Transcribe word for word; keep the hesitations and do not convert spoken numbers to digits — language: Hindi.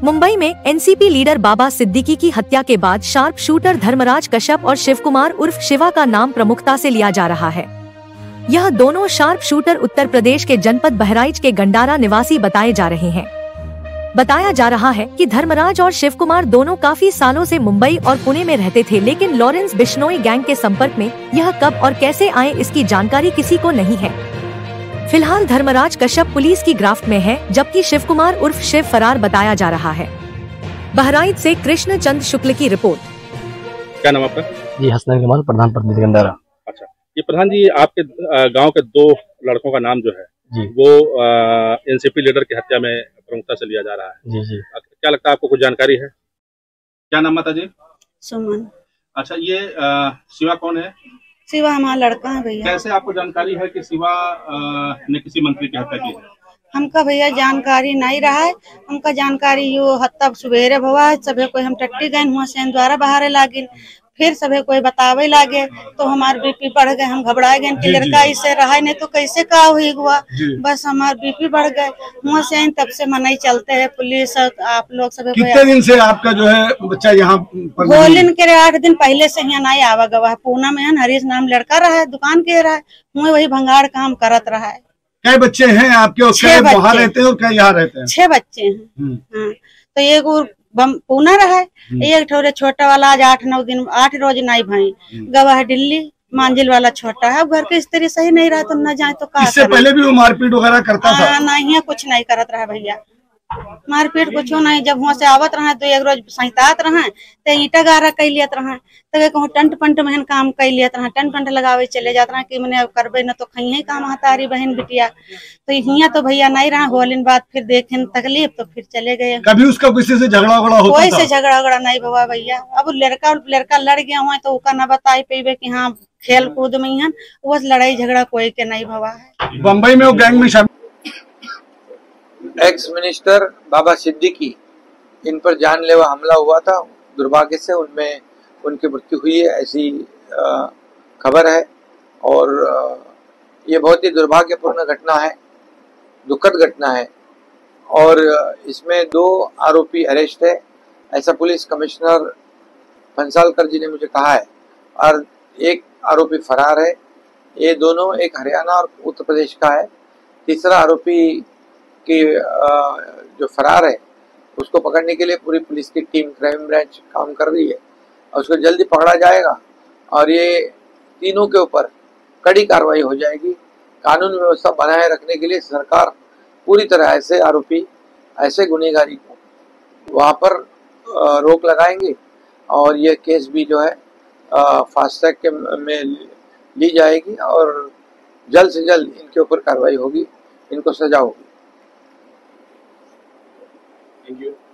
मुंबई में एनसीपी लीडर बाबा सिद्दीकी की हत्या के बाद शार्प शूटर धर्मराज कश्यप और शिव कुमार उर्फ शिवा का नाम प्रमुखता से लिया जा रहा है। यह दोनों शार्प शूटर उत्तर प्रदेश के जनपद बहराइच के गंडारा निवासी बताए जा रहे हैं। बताया जा रहा है कि धर्मराज और शिव कुमार दोनों काफी सालों से मुंबई और पुणे में रहते थे, लेकिन लॉरेंस बिश्नोई गैंग के संपर्क में यह कब और कैसे आए इसकी जानकारी किसी को नहीं है। फिलहाल धर्मराज कश्यप पुलिस की गिरफ्त में है, जबकि शिव कुमार उर्फ शिव फरार बताया जा रहा है। बहराइच से कृष्ण चंद शुक्ल की रिपोर्ट। क्या नाम आपका? जी हसन कमाल, प्रधान प्रतिनिधि गंडारा। अच्छा, ये प्रधान जी, आपके गांव के दो लड़कों का नाम जो है जी वो एनसीपी लीडर की हत्या में प्रमुखता से लिया जा रहा है। जी जी क्या लगता है आपको, कुछ जानकारी है? क्या नाम माता जी? सुमन। अच्छा, ये आ, शिवा कौन है? शिवा हमारा लड़का है भैया। कैसे आपको जानकारी है कि शिवा ने किसी मंत्री की हत्या की है? हमका भैया जानकारी नहीं रहा है। हमका जानकारी यो हत्या सुबेरे हुआ है। सभी कोई हम टट्टी गए हुआ से द्वारा बाहर लागिन, फिर सभी कोई बतावे लागे तो हमार बीपी बढ़ गए। हम घबरा गए कि लड़का इससे रहा नहीं तो कैसे का हुई हुआ। बस हमार बीपी बढ़ गए हुआ से तब से मनाई चलते है पुलिस आप लोग सब। कितने दिन से आपका जो है बच्चा यहाँ पर? होलिन के आठ दिन पहले से यहाँ नहीं आवा गवा। पूना में हरीश नाम लड़का रहा है, दुकान के रहा है, हुए वही भंगार काम करत रहा है। क्या बच्चे हैं आपके? वहाँ रहते हैं और क्या यहाँ रहते हैं? छह बच्चे हैं। हाँ, तो एक पूना रहा है, एक ठोरे छोटा वाला आज आठ नौ दिन आठ रोज नहीं भाई गवा है दिल्ली। मांझिल वाला छोटा है, अब घर की स्थिति सही नहीं रहा तो न जाए तो का। इससे पहले भी वो मारपीट वगैरह करता था? नहीं, कुछ नहीं करत रहा भैया, मारपीट कुछ नहीं। जब वहाँ से आवत रहा तो एक रोज सहितात रहा तो ईटा गारा कई लियत रहा तो कहूँ टंट पंट महन काम कई लियत रहा, टंट पंट लगावे चले जात रहा कि मैंने करबे न तो कहीं काम हतारी बहन बिटिया। तो हिया तो भैया नहीं रहा। होलिन बाद फिर देखे तकलीफ तो फिर चले गए। कभी उसका किसी से झगड़ा वगड़ा होता कोई से झगड़ा वगड़ा नहीं हुआ भैया। अब लड़का लड़का लड़ गया हुआ तो उसका न बताई पेबे की हाँ खेल कूद में हन, वो लड़ाई झगड़ा कोई के नहीं हुआ है। बम्बई में वो गैंग में शामिल एक्स मिनिस्टर बाबा सिद्दीकी, इन पर जानलेवा हमला हुआ था। दुर्भाग्य से उनमें उनकी मृत्यु हुई है, ऐसी खबर है। और ये बहुत ही दुर्भाग्यपूर्ण घटना है, दुखद घटना है। और इसमें दो आरोपी अरेस्ट है, ऐसा पुलिस कमिश्नर पंसालकर जी ने मुझे कहा है। और एक आरोपी फरार है। ये दोनों एक हरियाणा और उत्तर प्रदेश का है। तीसरा आरोपी कि जो फरार है उसको पकड़ने के लिए पूरी पुलिस की टीम क्राइम ब्रांच काम कर रही है और उसको जल्दी पकड़ा जाएगा। और ये तीनों के ऊपर कड़ी कार्रवाई हो जाएगी। कानून व्यवस्था बनाए रखने के लिए सरकार पूरी तरह ऐसे आरोपी, ऐसे गुनहगारी को वहाँ पर रोक लगाएंगे। और ये केस भी जो है फास्ट ट्रैक के में ली जाएगी और जल्द से जल्द इनके ऊपर कार्रवाई होगी, इनको सजा होगी। Thank you.